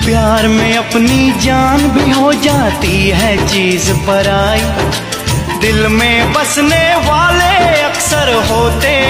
प्यार में अपनी जान भी हो जाती है चीज पराई, दिल में बसने वाले अक्सर होते